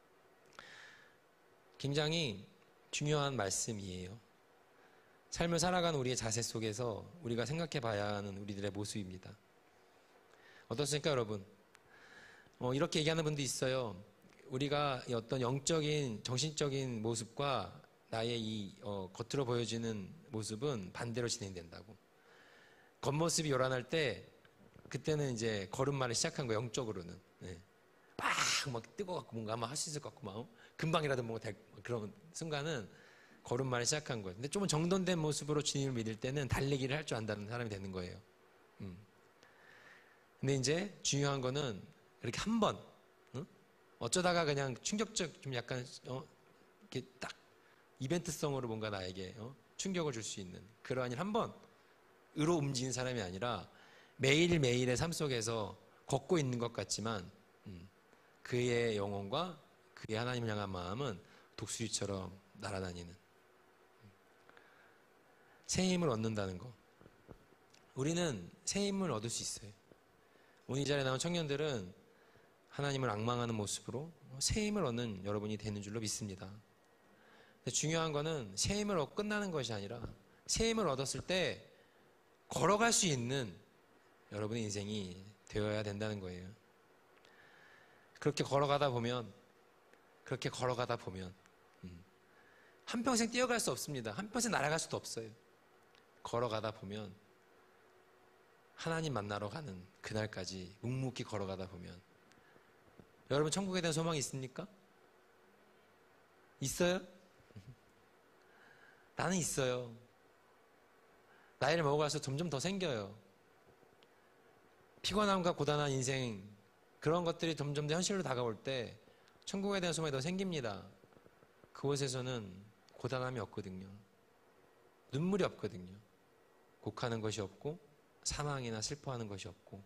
굉장히 중요한 말씀이에요. 삶을 살아가는 우리의 자세 속에서 우리가 생각해 봐야 하는 우리들의 모습입니다. 어떻습니까, 여러분? 어, 이렇게 얘기하는 분도 있어요. 우리가 어떤 영적인, 정신적인 모습과 나의 이 어, 겉으로 보여지는 모습은 반대로 진행된다고. 겉모습이 요란할 때 그때는 이제 걸음마를 시작한 거예요. 영적으로는. 네. 막, 막 뜨거워갖고 뭔가 아마 할 수 있을 것 같고 막 금방이라도 뭔가 될 그런 순간은 걸음마를 시작한 거예요. 근데 좀 정돈된 모습으로 주님을 믿을 때는 달리기를 할 줄 안다는 사람이 되는 거예요. 음. 근데 이제 중요한 거는 이렇게 한 번, 응? 어쩌다가 그냥 충격적, 좀 약간, 어, 이렇게 딱 이벤트성으로 뭔가 나에게 어? 충격을 줄 수 있는 그러한 일 한 번으로 움직이는 사람이 아니라 매일매일의 삶 속에서 걷고 있는 것 같지만 음, 그의 영혼과 그의 하나님을 향한 마음은 독수리처럼 날아다니는 새 힘을 얻는다는 거. 우리는 새 힘을 얻을 수 있어요. 오늘 이 자리에 나온 청년들은 하나님을 앙망하는 모습으로 새 힘을 얻는 여러분이 되는 줄로 믿습니다. 근데 중요한 거는 새 힘을 얻고 끝나는 것이 아니라 새 힘을 얻었을 때 걸어갈 수 있는 여러분의 인생이 되어야 된다는 거예요. 그렇게 걸어가다 보면 그렇게 걸어가다 보면 음, 한평생 뛰어갈 수 없습니다. 한평생 날아갈 수도 없어요. 걸어가다 보면 하나님 만나러 가는 그날까지 묵묵히 걸어가다 보면 여러분 천국에 대한 소망이 있습니까? 있어요? 나는 있어요. 나이를 먹어갈수록 점점 더 생겨요. 피곤함과 고단한 인생 그런 것들이 점점 더 현실로 다가올 때 천국에 대한 소망이 더 생깁니다. 그곳에서는 고단함이 없거든요. 눈물이 없거든요. 곡하는 것이 없고 사망이나 슬퍼하는 것이 없고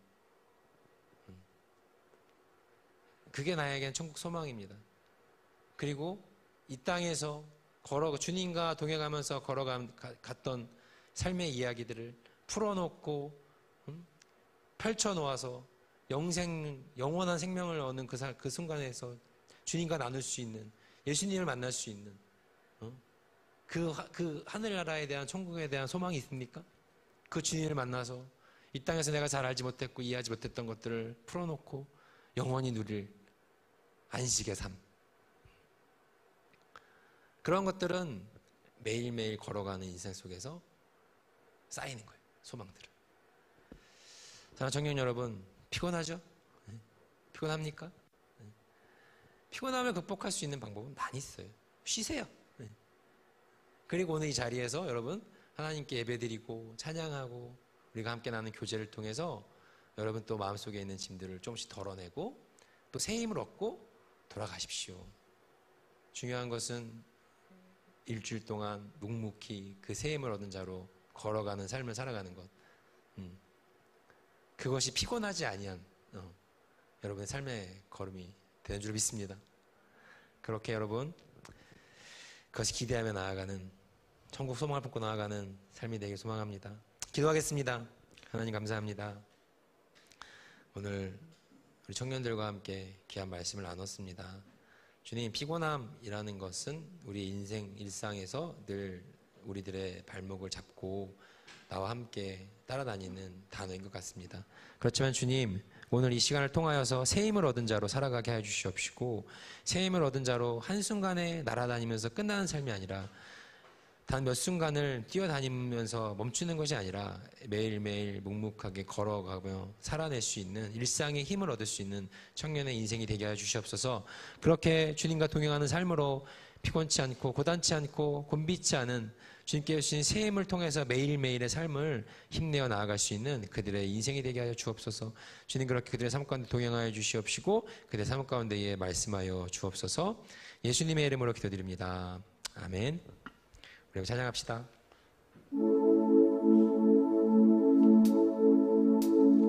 그게 나에겐 천국 소망입니다. 그리고 이 땅에서 걸어 주님과 동행하면서 걸어갔던 삶의 이야기들을 풀어놓고 음? 펼쳐놓아서 영생 영원한 생명을 얻는 그, 사, 그 순간에서 주님과 나눌 수 있는 예수님을 만날 수 있는 어? 그, 그 하늘나라에 대한 천국에 대한 소망이 있습니까? 그 주님을 만나서 이 땅에서 내가 잘 알지 못했고 이해하지 못했던 것들을 풀어놓고 영원히 누릴 안식의 삶. 그런 것들은 매일매일 걸어가는 인생 속에서 쌓이는 거예요. 소망들은. 사랑하는 청년 여러분, 피곤하죠? 네. 피곤합니까? 네. 피곤함을 극복할 수 있는 방법은 많이 있어요. 쉬세요. 네. 그리고 오늘 이 자리에서 여러분 하나님께 예배드리고 찬양하고 우리가 함께 나누는 교제를 통해서 여러분 또 마음속에 있는 짐들을 조금씩 덜어내고 또 새 힘을 얻고 돌아가십시오. 중요한 것은 일주일 동안 묵묵히 그 새 힘을 얻은 자로 걸어가는 삶을 살아가는 것. 음. 그것이 피곤하지 아니한 어, 여러분의 삶의 걸음이 되는 줄 믿습니다. 그렇게 여러분 그것이 기대하며 나아가는 천국 소망을 품고 나아가는 삶이 되길 소망합니다. 기도하겠습니다. 하나님 감사합니다. 오늘 우리 청년들과 함께 귀한 말씀을 나눴습니다. 주님, 피곤함이라는 것은 우리 인생 일상에서 늘 우리들의 발목을 잡고 나와 함께 따라다니는 단어인 것 같습니다. 그렇지만 주님, 오늘 이 시간을 통하여서 새 힘을 얻은 자로 살아가게 해 주시옵시고 새 힘을 얻은 자로 한순간에 날아다니면서 끝나는 삶이 아니라 단 몇 순간을 뛰어다니면서 멈추는 것이 아니라 매일매일 묵묵하게 걸어가며 살아낼 수 있는 일상의 힘을 얻을 수 있는 청년의 인생이 되게 하여 주시옵소서. 그렇게 주님과 동행하는 삶으로 피곤치 않고 고단치 않고 곤비치 않은 주님께 주신 새 힘을 통해서 매일매일의 삶을 힘내어 나아갈 수 있는 그들의 인생이 되게 하여 주옵소서. 주님 그렇게 그들의 삶 가운데 동행하여 주시옵시고 그들의 삶 가운데에 말씀하여 주옵소서. 예수님의 이름으로 기도드립니다. 아멘. 우리 찬양합시다.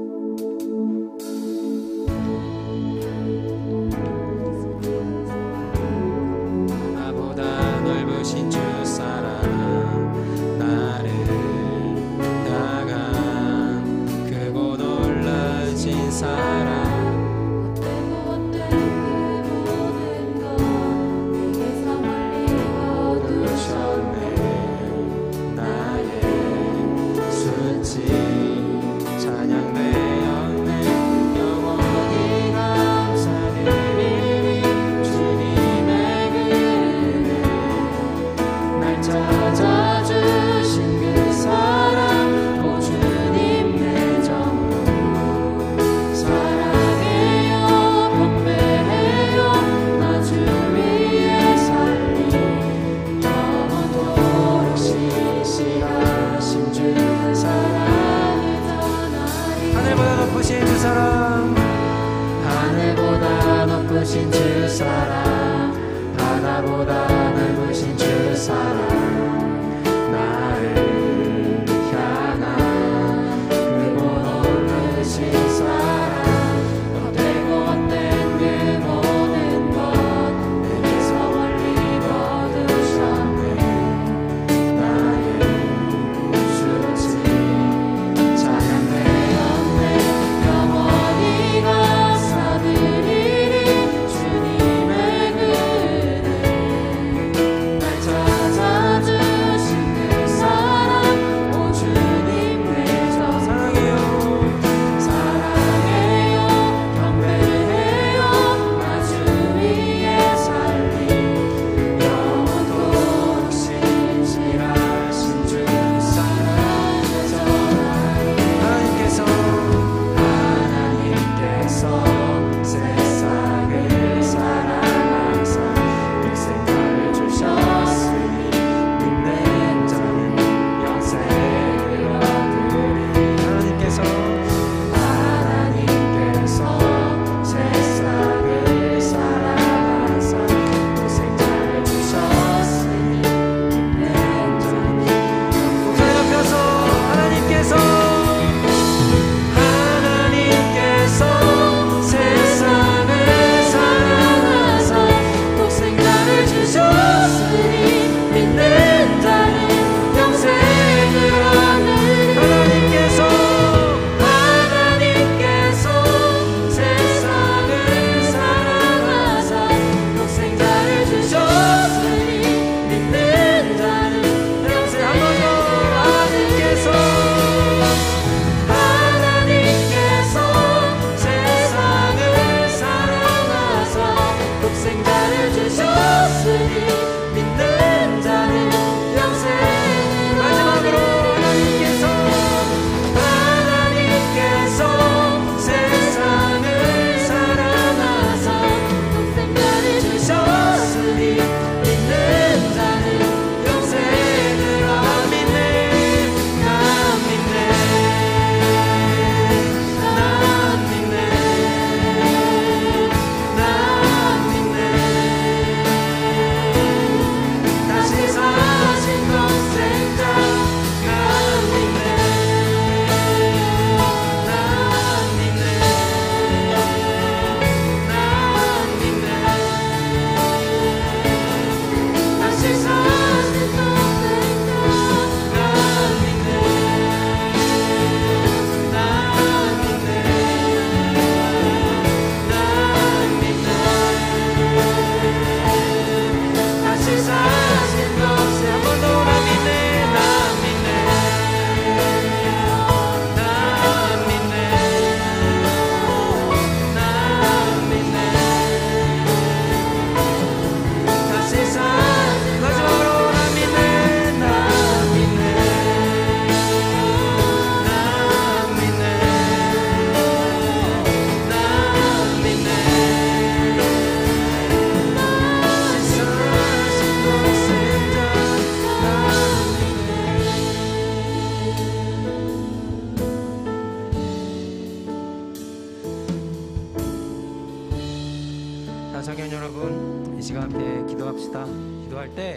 성경 여러분, 이 시간 함께 기도합시다. 기도할 때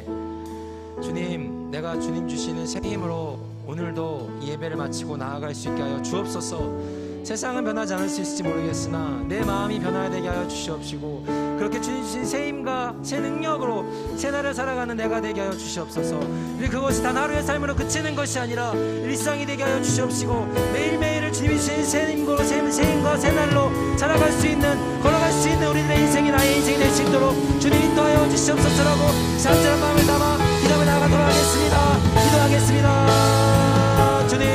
주님, 내가 주님 주시는 새 힘으로 오늘도 이 예배를 마치고 나아갈 수 있게 하여 주옵소서. 세상은 변하지 않을 수 있을지 모르겠으나 내 마음이 변화되게 하여 주시옵시고, 그렇게 주님 주신 새 힘과 새 능력으로 새 날을 살아가는 내가 되게 하여 주시옵소서. 우리 그것이 단 하루의 삶으로 그치는 것이 아니라 일상이 되게 하여 주시옵시고, 매일매일을 주님이 주신 새 힘과 새, 새 힘과 새 날로 살아갈 수 있는, 걸어갈 수 있는 우리들의 인생이 나의 인생이 될 수 있도록 주님 인도하여 주시옵소서라고 간절한 마음을 담아 기도하며 나아가도록 하겠습니다. 기도하겠습니다. 주님,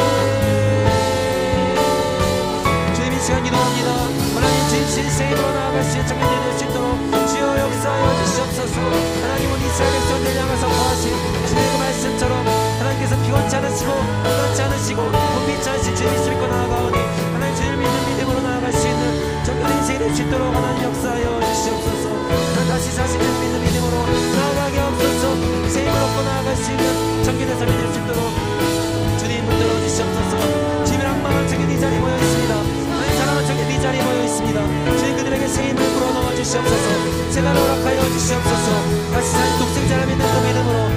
주님 이 시간 기도합니다. 하나님 주님 주신 새 힘으로 나아갈 수 있는 청년들이 될 수 있도록 주여 역사하여 주시옵소서. 하나님은 이스라엘 백성들을 향해서 거하신 주님의 그 말씀처럼 하나님께서 피곤치 않으시고 피곤치 않으시고 곤비치 않으신 주님 믿고 나아가오니, 하나님 주님을 믿는 믿음으로 나아갈 수 있는 정말 인생이 될 수 있도록 하나님 역사하여 주시옵소서. 다시 사시는 믿는 믿음으로 나아가게 하옵소서. 새 힘을 얻고 나아갈 수 있는 정결의 삶이 될 수 있도록 주님 붙들어 주시옵소서. 주님의 악마는 정결 이 자리에 모여 있습니다. 하나님 사랑은 정결 이 자리에 모여 있습니다. 주님 그들에게 새 힘을 불어넣어 주시옵소서. 새 날을 허락하여 주시옵소서. 다시 산 독생자를 믿는 그 믿음으로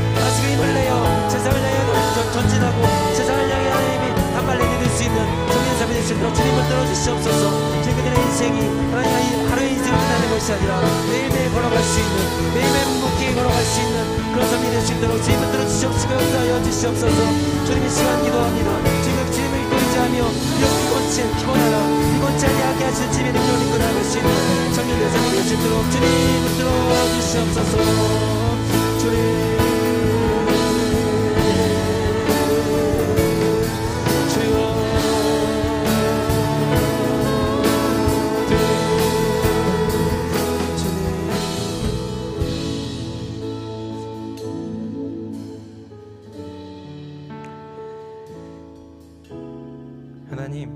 세상을 향해 전- 전진하고 세상을 향해 하나님이 한 발 내디딜 수 있는 청년 삶이 될 수 있도록 주님을 들어주시옵소서. 주님 그들의 인생이 하나님 하루의 인생을 끝나는 것이 아니라 매일매일 걸어갈 수 있는 매일매일 묵묵히 걸어갈 수 있는 그런 삶이 될 수 있도록 주님을 들어주시옵시고 역사하여 주시옵소서. 주님 이 시간 기도합니다. 주님 주님을 믿고 의지하며 피곤치 피곤하라 피곤치 아니하게 하시는 주님의 능력을 믿고 나아갈 수 있는 청년의 삶이 될 수 있도록 주님을 들어주시옵소서. 주님 하나님,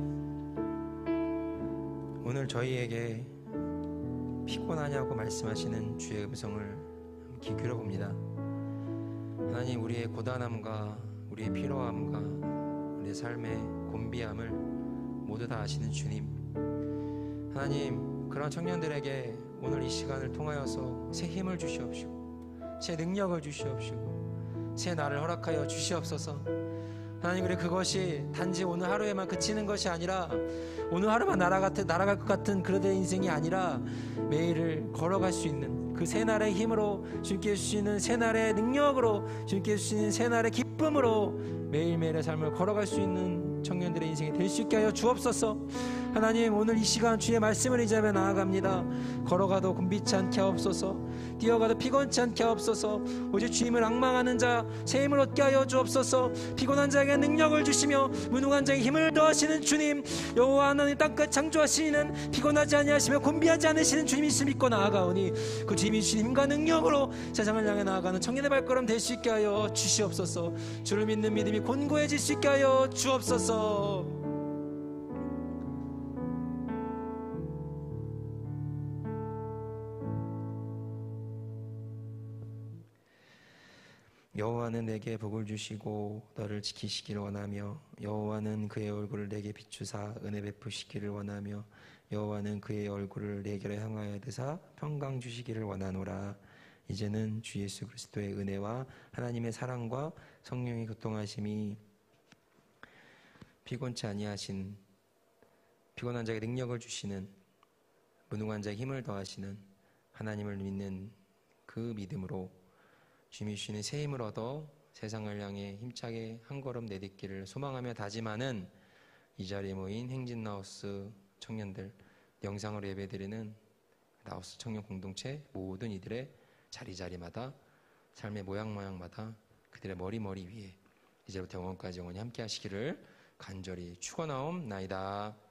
오늘 저희에게 피곤하냐고 말씀하시는 주의 음성을 귀 기울여봅니다. 하나님, 우리의 고단함과 우리의 피로함과 우리의 삶의 곤비함을 모두 다 아시는 주님, 하나님, 그런 청년들에게 오늘 이 시간을 통하여서 새 힘을 주시옵시고 새 능력을 주시옵시고 새 날을 허락하여 주시옵소서. 하나님, 그래 그것이 단지 오늘 하루에만 그치는 것이 아니라 오늘 하루만 날아갈, 날아갈 것 같은 그런 인생이 아니라 매일을 걸어갈 수 있는 그 새날의 힘으로 주님께 주시는 새날의 능력으로 주님께 주시는 새날의 기쁨으로 매일매일의 삶을 걸어갈 수 있는 청년들의 인생이 될 수 있게 하여 주옵소서. 하나님, 오늘 이 시간 주의 말씀을 의지하며 나아갑니다. 걸어가도 곤비치 않게 하옵소서. 뛰어가도 피곤치 않게 하옵소서. 오직 주님을 앙망하는 자 새 힘을 얻게 하여 주옵소서. 피곤한 자에게 능력을 주시며 무능한 자에게 힘을 더하시는 주님, 여호와 하나님 땅끝 창조하시는 피곤하지 아니하시며 곤비하지 않으시는 주님이시 믿고 나아가오니 그 주님이 주신 힘과 능력으로 세상을 향해 나아가는 청년의 발걸음 될 수 있게 하여 주시옵소서. 주를 믿는 믿음이 곤고해질 수 있게 하여 주옵소서. 여호와는 내게 복을 주시고 너를 지키시기를 원하며 여호와는 그의 얼굴을 내게 비추사 은혜 베푸시기를 원하며 여호와는 그의 얼굴을 내게로 향하여 드사 평강 주시기를 원하노라. 이제는 주 예수 그리스도의 은혜와 하나님의 사랑과 성령의 교통하심이 피곤치 아니하신 피곤한 자에게 능력을 주시는 무능한 자에게 힘을 더하시는 하나님을 믿는 그 믿음으로 주님이 주시는 새 힘을 얻어 세상을 향해 힘차게 한 걸음 내딛기를 소망하며 다짐하는 이 자리에 모인 행진나우스 청년들, 영상으로 예배드리는 나우스 청년 공동체 모든 이들의 자리자리마다 삶의 모양모양마다 그들의 머리머리 위에 이제부터 영원까지 영원히 함께 하시기를 간절히 축원하옵나이다.